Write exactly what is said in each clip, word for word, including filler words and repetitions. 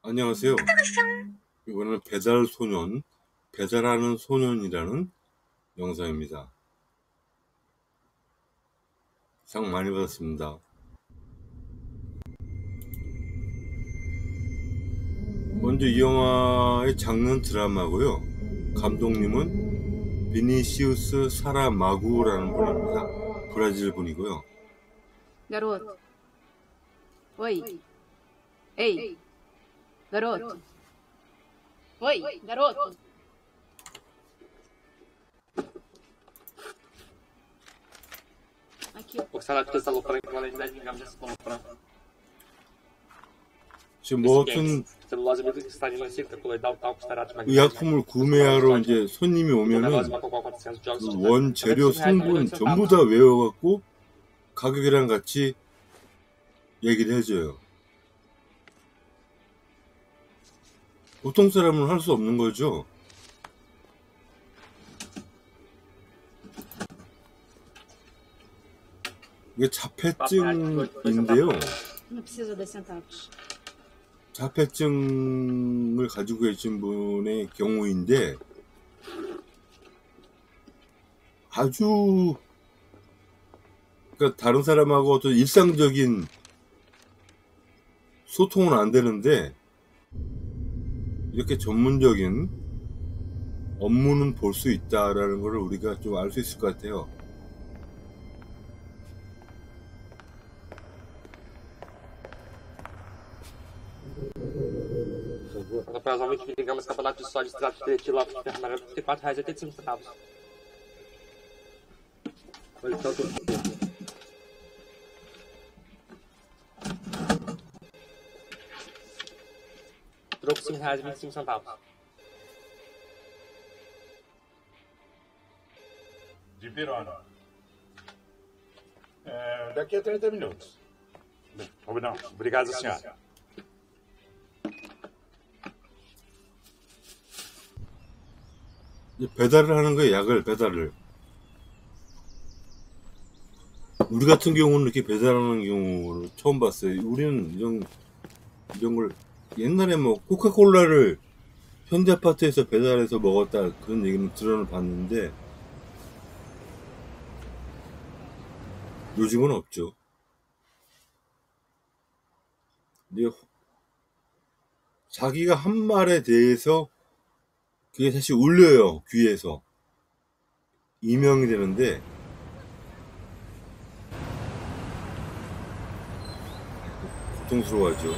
안녕하세요. 이번에는 배달소년, 배달하는 소년이라는 영상입니다. 상 많이 받았습니다. 먼저 이 영화의 장르는 드라마고요. 감독님은 비니시우스 사라마구라는 분입니다. 브라질 분이고요. Garoto. Oi. Ei. Garoto. Oi, garoto. Aqui, ó. Oksana kısa lopra ekvalajlar digamos assim lopra. 지금 뭐 어떤 Você não lazima que está ali cerca com legal tal custará de 의약품을 구매하러 이제 손님이 오면은 그 원 재료 성분 전부 다 외워갖고 가격이랑 같이 얘기를 해줘요. 보통 사람은 할 수 없는 거죠. 이게 자폐증인데요. Não precisa dois centavos. 자폐증을 가지고 계신 분의 경우인데 아주 그러니까 다른 사람하고 어떤 일상적인 소통은 안 되는데 이렇게 전문적인 업무는 볼 수 있다라는 걸 우리가 좀 알 수 있을 것 같아요. Provavelmente digamos campeonato de sólidos de quilômetros de amarelo por quatro reais e oitenta e cinco centavos. Olha tanto. Troco cinco reais e vinte e cinco centavos. De pirona. É, daqui a trinta minutos. Não, obrigado, senhora. 배달을 하는 거예요. 약을 배달을. 우리 같은 경우는 이렇게 배달하는 경우를 처음 봤어요. 우리는 이런 이런 걸 옛날에 뭐 코카콜라를 현대아파트에서 배달해서 먹었다 그런 얘기는 들어봤는데 요즘은 없죠. 근데 자기가 한 말에 대해서 그게 사실 울려요. 귀에서 이명이 되는데 고통스러워하죠.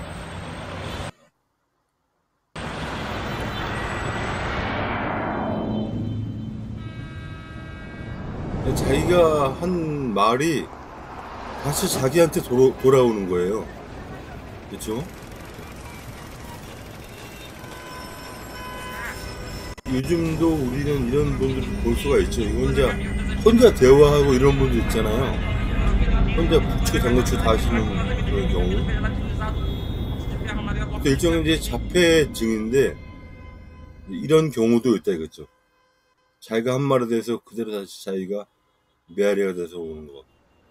자기가 한 말이 다시 자기한테 도로, 돌아오는 거예요. 그렇죠? 요즘도 우리는 이런 분들을 볼 수가 있죠. 혼자 혼자 대화하고 이런 분들 있잖아요. 혼자 북치고 장구치고 다 하시는 그런 경우. 그 일종의 이제 자폐증인데 이런 경우도 있다 이거죠. 자기가 한 말에 대해서 그대로 다시 자기가 메아리가 돼서 오는 거.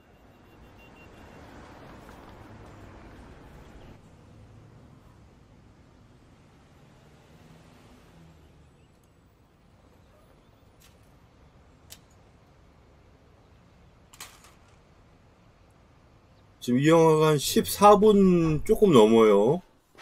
지금 이 영화가 한 십사 분 조금 넘어요.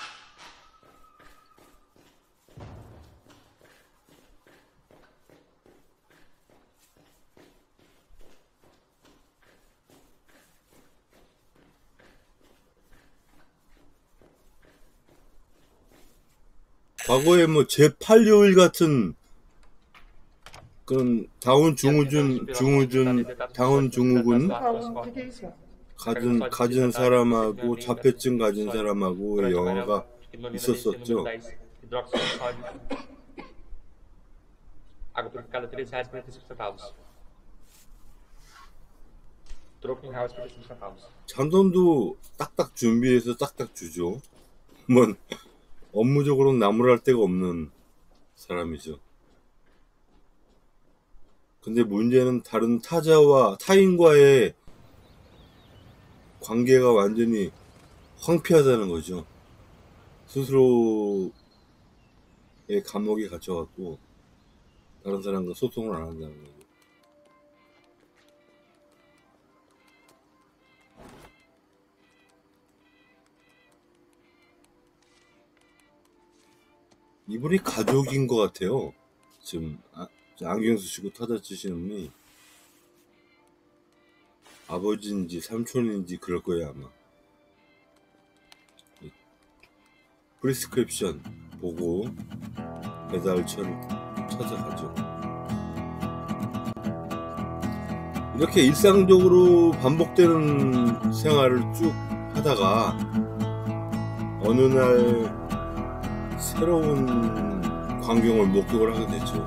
과거에 뭐 제팔 요일 같은 그런 다운 증후군, 증후군, 다운 증후군 가진, 가진 사람하고 자폐증 가진 사람하고의 영화가 있었었죠. Água purificada três reais e quarenta e cinco centavos. Troco um real e cinquenta e cinco centavos. 잔돈도 딱딱 준비해서 딱딱 주죠. 뭐 업무적으로는 나무랄 데가 없는 사람이죠. 근데 문제는 다른 타자와 타인과의 관계가 완전히 황폐하다는 거죠. 스스로의 감옥에 갇혀갖고 다른 사람과 소통을 안 한다는 거죠. 이분이 가족인 것 같아요. 지금 아, 안경 쓰시고 타자 치시는 분이 아버지인지 삼촌인지 그럴 거예요 아마. 프리스크립션 보고 배달처를 찾아가죠. 이렇게 일상적으로 반복되는 생활을 쭉 하다가 어느 날 새로운 광경을 목격을 하게 됐죠.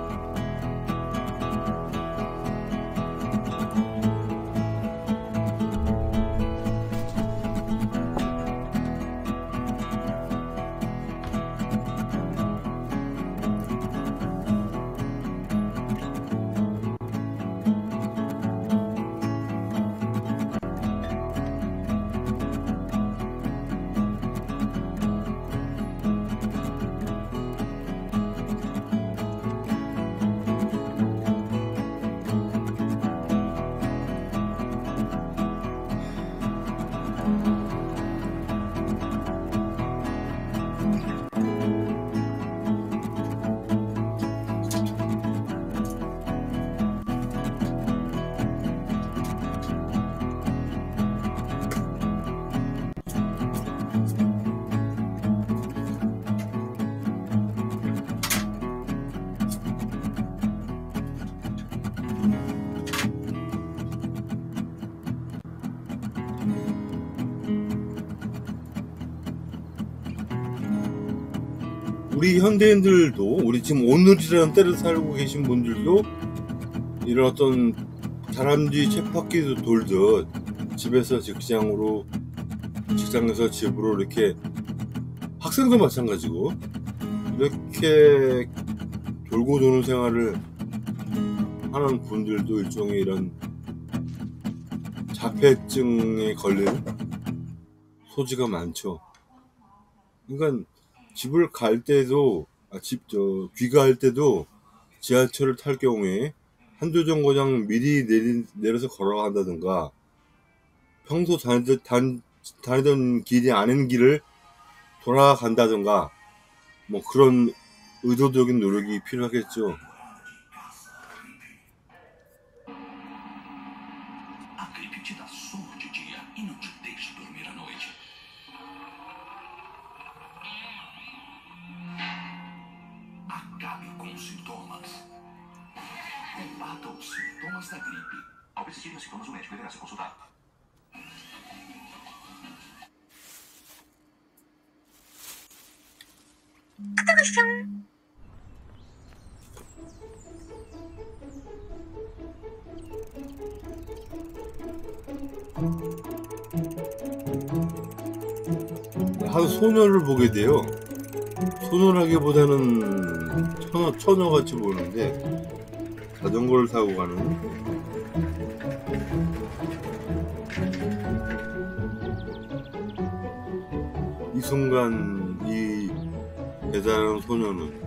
우리 현대인들도 우리 지금 오늘이라는 때를 살고 계신 분들도 이런 어떤 다람쥐 쳇바퀴도 돌듯 집에서 직장으로 직장에서 집으로 이렇게 학생도 마찬가지고 이렇게 돌고 도는 생활을 하는 분들도 일종의 이런 자폐증에 걸린 소지가 많죠. 그러니까 집을 갈 때도 아, 집, 저, 귀가할 때도 지하철을 탈 경우에 한두 정거장 미리 내리, 내려서 걸어간다든가 평소 다니던, 단, 다니던 길이 아닌 길을 돌아간다든가 뭐 그런 의도적인 노력이 필요하겠죠. Da gripe. Ao persistirem os sintomas, o médico deverá ser consultado. 한 소녀를 보게 돼요. 소녀라기보다는 처녀, 처녀같이 보이는데 자전거를 타고 가는 이 순간 이 배달하는 소녀는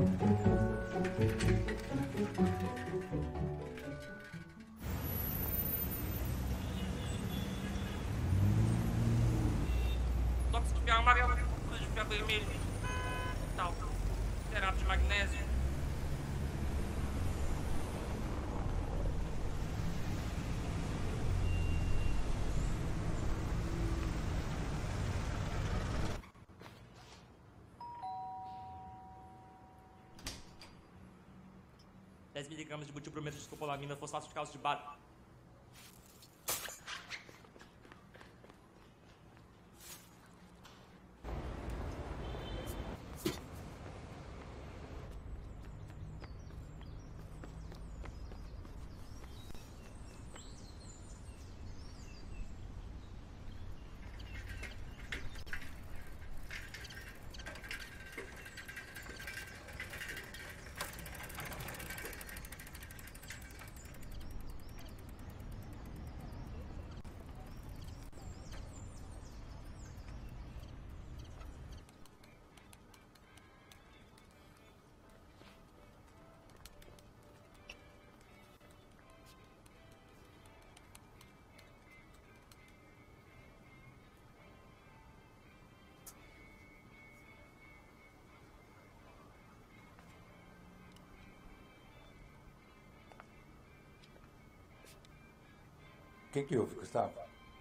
Tóxico de ferro amarelo, de ferro vermelho, tal, cerato de magnésio. dez miligramas de butilbrometo de escopolamina, fosfato de cálcio de bário. que que houve, Gustavo?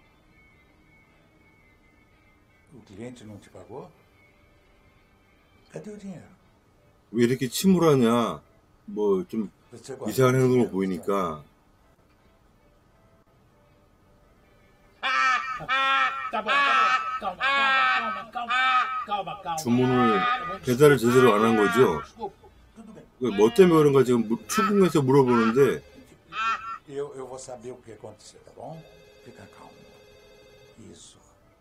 O cliente não te pagou? Cadê o dinheiro? 왜 이렇게 침울하냐? 뭐 좀 Você guardou 이상한 o 행동을 dinheiro, 보이니까 Tá bom, tá bom. Calma, calma, calma, calma, calma. 주문을 배달을 제대로 안 한 거죠. Tudo bem. 뭐 때문에 그런가 지금 무- 출국에서 물어보는데 Eu, eu vou saber o que aconteceu, tá bom? Fica calmo. Isso.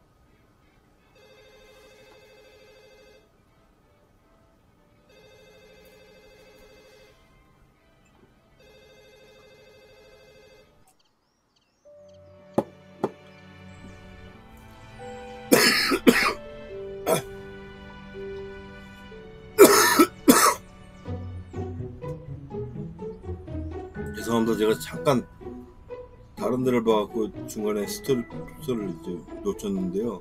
죄송합니다. 제가 잠깐 다른 데를 봐갖고 중간에 스토리 를 이제 놓쳤는데요.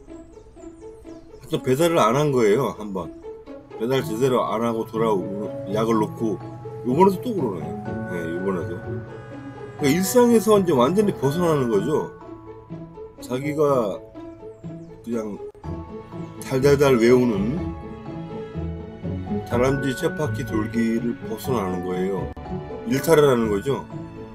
하여튼 배달을 안 한 거예요. 한번 배달 제대로 안 하고 돌아오고 약을 놓고 요번에도 또 그러네. 네, 요번에도 그러니까 일상에서 이제 완전히 벗어나는 거죠. 자기가 그냥 달달달 외우는 다람쥐 쳇바퀴 돌기를 벗어나는 거예요. 일탈을 하는 거죠.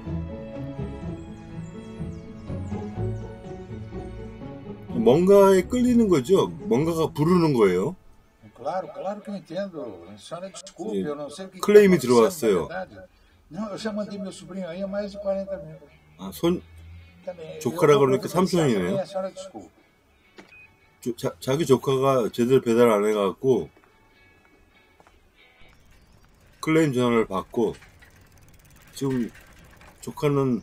뭔가에 끌리는 거죠. 뭔가가 부르는 거예요. Claro, claro que eu entendo. A senhora desculpe, 예, eu não sei o que 클레임이 está acontecendo, 들어왔어요. na verdade. Não, eu já mandei meu sobrinho aí há mais de quarenta minutos. 아, 손 Também, 조카라 eu vou 그러니까 providenciar 삼촌이네요. também, a senhora desculpe. 조- 자, 자기 조카가 제대로 배달 안 해갖고 클레임 전화를 받고 지금 조카는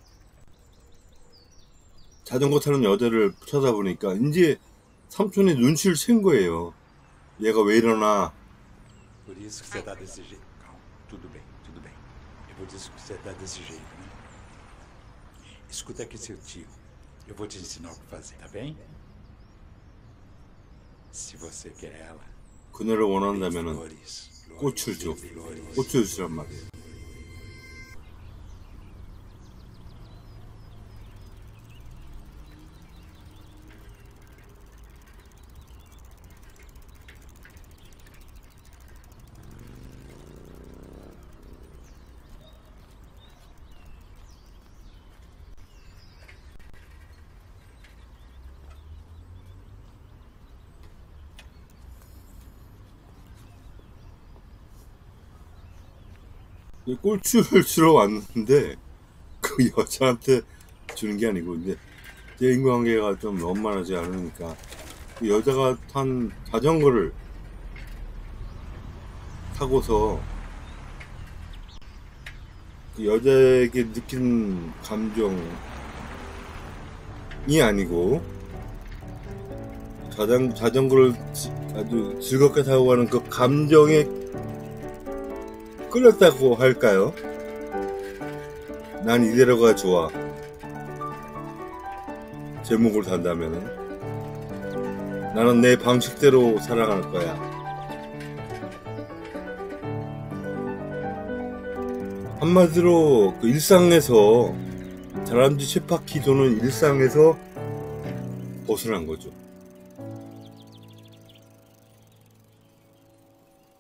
자전거 타는 여자를 쳐다보니까 이제 삼촌이 눈치를 챈 거예요. 얘가 왜 이러나. Por isso que você está desse jeito. Calma, tudo bem, tudo bem. É por isso que você está desse jeito, né? Escuta aqui seu tio. Eu vou te ensinar o que fazer, tá bem? Se você quer ela, 그녀를 원한다면은 flores, 꽃을 줘. flores. 꽃을 주란 말이에요. 꼴추를 주러 왔는데 그 여자한테 주는 게 아니고 이제 제 인간관계가 좀 원만하지 않으니까 그 여자가 탄 자전거를 타고서 그 여자에게 느낀 감정이 아니고 자전, 자전거를 지- 아주 즐겁게 타고 가는 그 감정에 끌렸다고 할까요? 난 이대로가 좋아. 제목을 단다면은 나는 내 방식대로 살아갈 거야. 한마디로 그 일상에서 다람쥐 쳇바퀴 도는 일상에서 벗어난 거죠.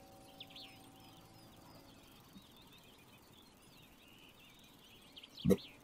네.